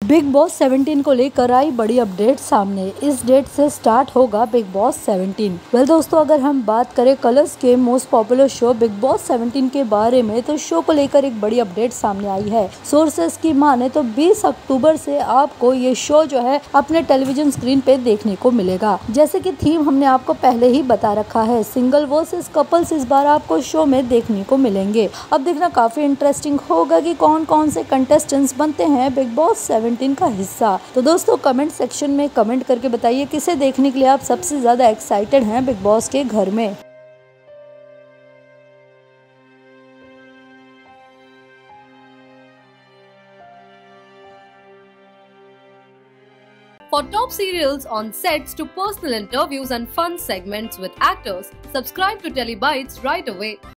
Big Boss 17 को लेकर आई बड़ी अपडेट सामने। इस डेट से स्टार्ट होगा बिग बॉस 17। दोस्तों, अगर हम बात करें कलर्स के most popular show Bigg Boss 17 के बारे में, तो शो को लेकर एक बड़ी अपडेट सामने आई है। सोर्सेस की माने तो 20 अक्टूबर से आपको ये शो जो है अपने टेलीविजन स्क्रीन पे देखने को मिलेगा। जैसे कि थीम हमने आपको पहले ही बता रखा है, सिंगल वर्सेस कपल्स इस बार आपको शो में देखने को मिलेंगे। अब देखना काफी इंटरेस्टिंग होगा कि कौन कौन से कंटेस्टेंट्स बनते हैं बिग बॉस 17 का हिस्सा। तो दोस्तों, कमेंट सेक्शन में कमेंट करके बताइए किसे देखने के लिए आप सबसे ज्यादा एक्साइटेड हैं बिग बॉस के घर में। For top serials on sets to personal interviews and fun segments with actors, subscribe to Telebytes right away.